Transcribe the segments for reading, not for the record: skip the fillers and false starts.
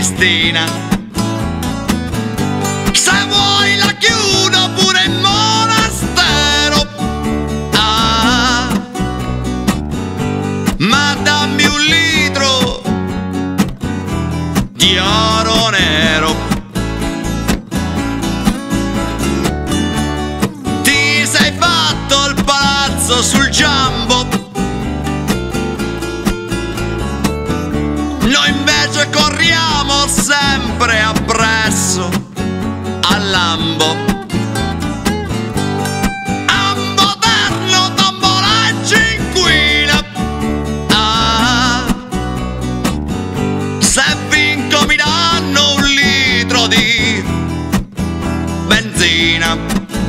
Cristina. Se vuoi la chiudo pure in monastero, ma dammi un litro di oro nero. Ti sei fatto il palazzo sul Giambo, noi invece corriamo sempre appresso al Lambo. Ambo terno, tamboleggi inquina. Se vinco mi danno un litro di benzina.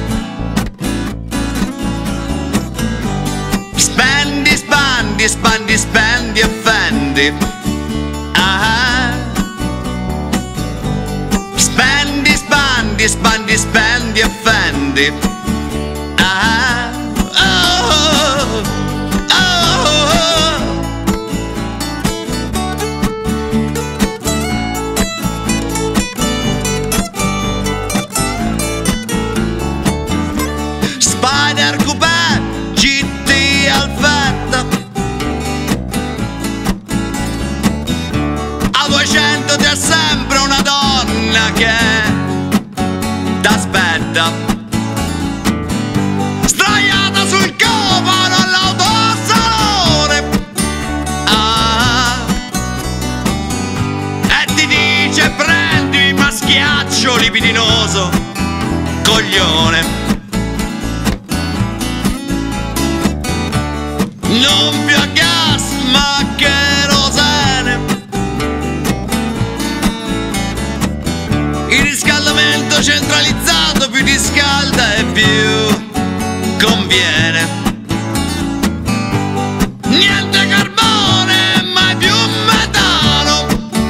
Spendi, spandi, spandi, spendi e fendi. Spendi, spandi, spandi, spendi e fendi. Spider Coupé, GT Alfetta, a 200 c'è sempre una donna che t'aspetta, sdraiata sul cofano all'autosalone, e ti dice prendimi ma schiaccio libidinoso, coglione. Non più a gas ma cherosene, il riscaldamento centralizzato più riscalda e più conviene. Niente carbone, mai più metano.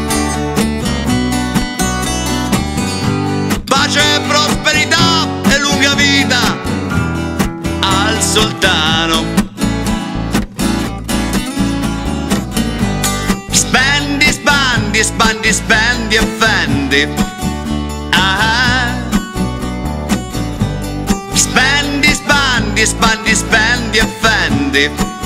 Pace e prosperità e lunga vita al sultano. Spendi, spandi, spandi, spendi e fendi. Spendi, spandi, spandi, spendi e fendi.